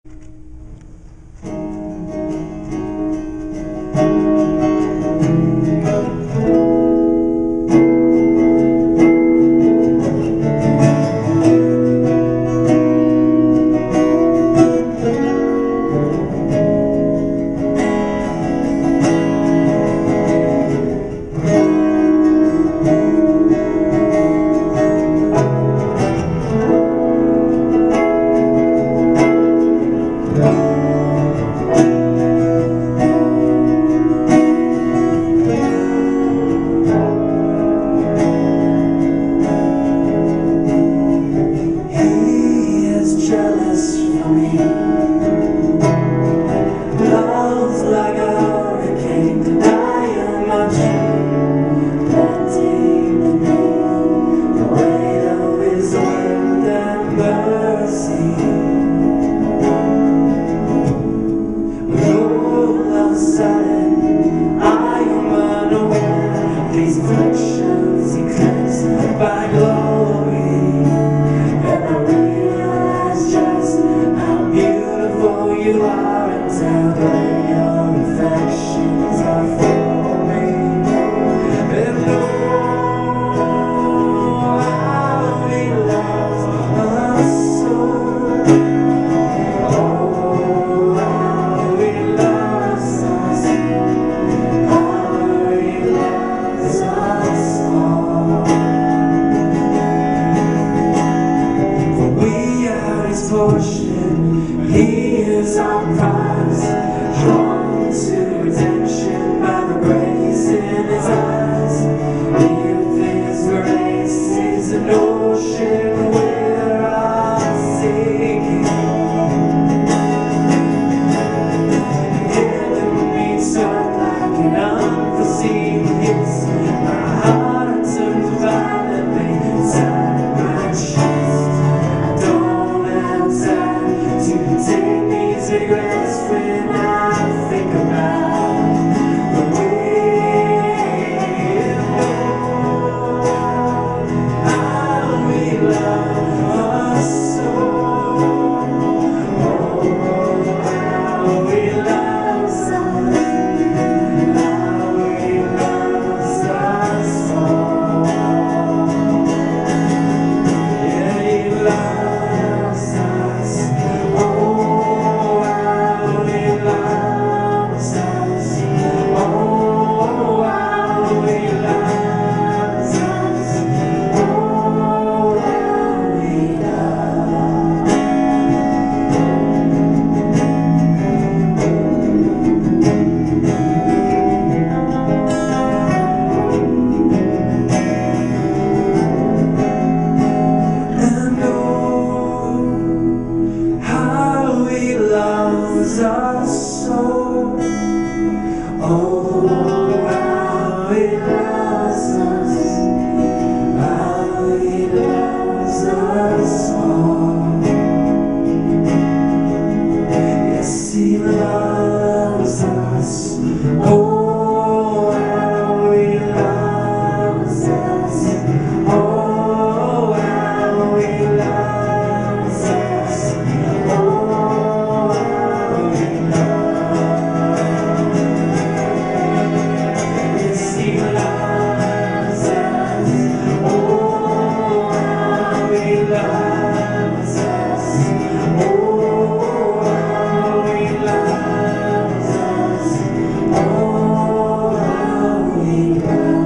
Love's like a hurricane, denying my truth, letting the weight of his word and mercy. When all of a sudden I am unaware, these afflictions eclipsed by glory, and I realize just how beautiful you are. Tell that your affections are for me, and oh, how he loves us so. Oh, how he loves us, how he loves us all. For we are his portion, he is our prize, drawn to redemption by the grace in his eyes. If his grace is an ocean we're all sinking, enemies hurt like an unforeseen hiss. My heart turns violently inside my chest. I don't have time to take these regrets when I think about the way how we love us so. Oh, how he loves us, how he loves us all. Yeah, he loves us. Oh, how he loves us. Oh, how he loves us. Oh, how he loves. And oh, how he loves us so. Oh, how he loves us, how he loves us all. Yes, he loves us. Oh, how he loves us. Oh, how he loves us. Oh, how he loves. Yes, he loves us. Oh, how he loves us. Oh, how he loves us. Oh, how he loves us.